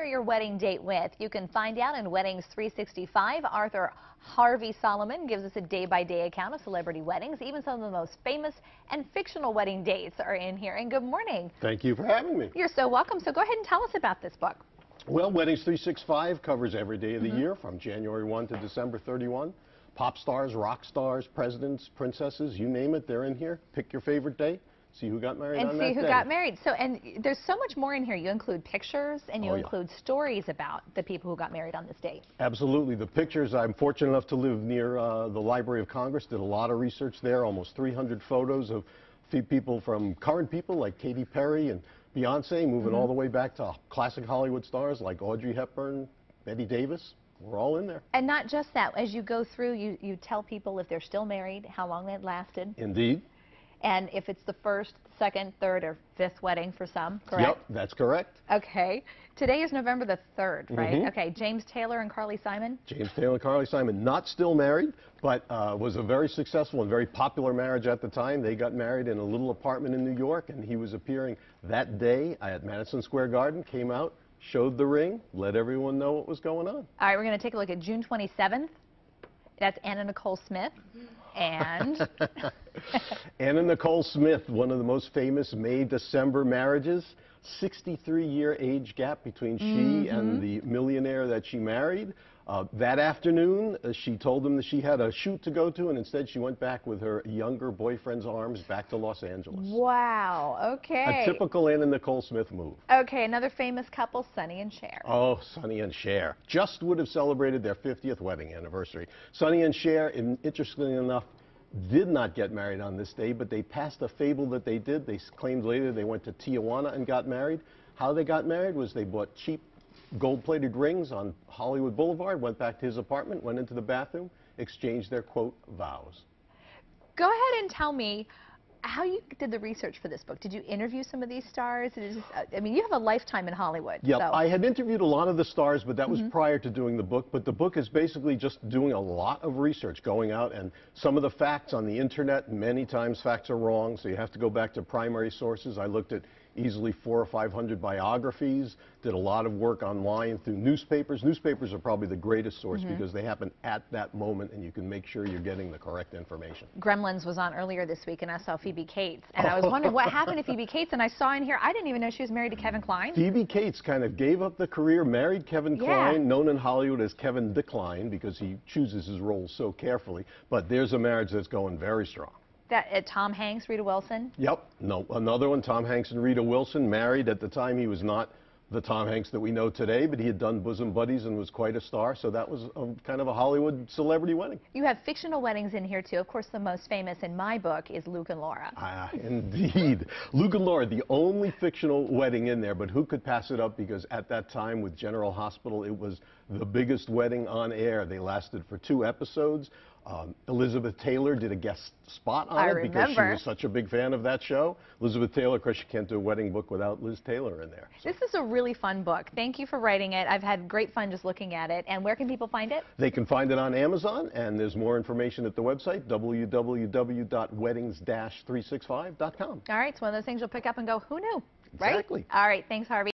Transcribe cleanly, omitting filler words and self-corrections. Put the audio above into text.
share your wedding date with? You can find out in Weddings 365. Author Harvey Solomon gives us a day-by-day account of celebrity weddings. Even some of the most famous and fictional wedding dates are in here. And good morning. Thank you for having me. You're so welcome. So go ahead and tell us about this book. Well, Weddings 365 covers every day of the year from January 1 to December 31. Pop stars, rock stars, presidents, princesses, you name it, they're in here. Pick your favorite day. See who got married on that day. And see who got married. So, and there's so much more in here. You include pictures and you include stories about the people who got married on this date. Absolutely. The pictures, I'm fortunate enough to live near the Library of Congress. Did a lot of research there, almost 300 photos of people from current people like Katy Perry and Beyonce, moving all the way back to classic Hollywood stars like Audrey Hepburn, Betty Davis. We're all in there. And not just that. As you go through, you tell people if they're still married, how long they've lasted. Indeed. And if it's the first, second, third, or fifth wedding for some, correct? Yep, that's correct. Okay. Today is November the 3rd, right? Okay. James Taylor and Carly Simon? James Taylor and Carly Simon, not still married, but was a very successful and very popular marriage at the time. They got married in a little apartment in New York, and he was appearing that day at Madison Square Garden, came out, showed the ring, let everyone know what was going on. All right, we're going to take a look at June 27th. That's Anna Nicole Smith. And Anna Nicole Smith, one of the most famous May-December marriages. 63-year age gap between she and the millionaire that she married. That afternoon, she told him that she had a shoot to go to, and instead she went back with her younger boyfriend's arms back to Los Angeles. Wow, okay. A typical Anna Nicole Smith move. Okay, another famous couple, Sonny and Cher. Oh, Sonny and Cher. Just would have celebrated their 50th wedding anniversary. Sonny and Cher, interestingly enough, did not get married on this day, but they passed a fable that they did. They claimed later they went to Tijuana and got married. How they got married was they bought cheap gold-plated rings on Hollywood Boulevard, went back to his apartment, went into the bathroom, exchanged their, quote, vows. Go ahead and tell me how you did the research for this book. Did you interview some of these stars? I mean, you have a lifetime in Hollywood. Yeah, so. I had interviewed a lot of the stars, but that was prior to doing the book. But the book is basically just doing a lot of research, going out, and some of the facts on the internet, many times facts are wrong, so you have to go back to primary sources. I looked at easily 400 or 500 biographies, did a lot of work online through newspapers. Newspapers are probably the greatest source because they happen at that moment and you can make sure you're getting the correct information. Gremlins was on earlier this week and I saw Phoebe Cates and I was wondering what happened to Phoebe Cates, and I saw in here, I didn't even know she was married to Kevin Kline. Phoebe Cates kind of gave up the career, married Kevin Kline, known in Hollywood as Kevin Decline because he chooses his roles so carefully, but there's a marriage that's going very strong. Tom Hanks, Rita Wilson? Yep. No, another one, Tom Hanks and Rita Wilson, married. At the time, he was not the Tom Hanks that we know today, but he had done Bosom Buddies and was quite a star, so that was kind of a Hollywood celebrity wedding. You have fictional weddings in here, too. Of course, the most famous in my book is Luke and Laura. Indeed. Luke and Laura, the only fictional wedding in there, but who could pass it up, because at that time with General Hospital, it was the biggest wedding on air. They lasted for 2 episodes. Elizabeth Taylor did a guest spot on it because she was such a big fan of that show. Elizabeth Taylor, of course, you can't do a wedding book without Liz Taylor in there. So. This is a really fun book. Thank you for writing it. I've had great fun just looking at it. And where can people find it? They can find it on Amazon, and there's more information at the website, www.weddings-365.com. All right, it's one of those things you'll pick up and go, who knew? Exactly. Right? All right, thanks, Harvey.